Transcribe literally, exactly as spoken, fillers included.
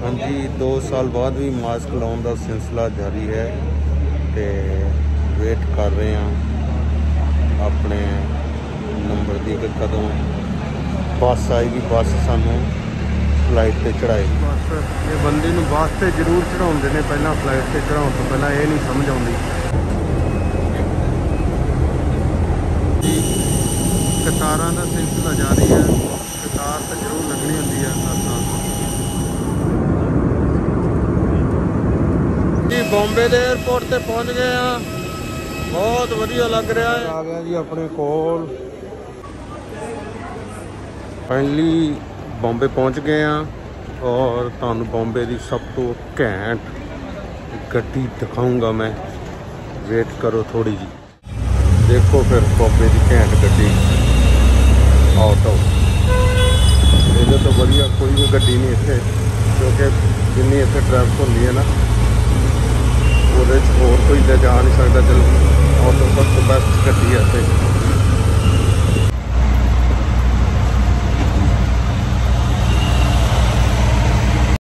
हाँ जी, दो साल बाद भी मास्क लाने का सिलसिला जारी है तो वेट कर रहे हैं अपने नंबर की कि कदों बस आएगी। बस सानू फ्लाइट से चढ़ाएगी। बस ये बंदे नूं बस से जरूर चढ़ाते हैं, पहला फ्लाइट से चढ़ाने तो पहला ये नहीं समझ आती। कतारां का सिलसिला जारी है, कतार तो जरूर लगनी होती है हर साल। जी बॉम्बे के एयरपोर्ट से पहुंच गए हैं, बहुत वधिया लग रहा है। आ गया जी अपने कोल, फाइनली बॉम्बे पहुंच गए हैं और तुहानू बॉम्बे की सब तो घैंट गड्डी दिखाऊंगा मैं। वेट करो थोड़ी जी, देखो फिर बॉम्बे की घैंट गड्डी ऑटो। ये तो बढ़िया कोई भी गड्डी नहीं इतने, क्योंकि जिन्नी इतने ट्रैफिक होती है ना वो होर कोई ले जा नहीं सकता। चल ऑटो सब तो बेस्ट गड्डी है इतने।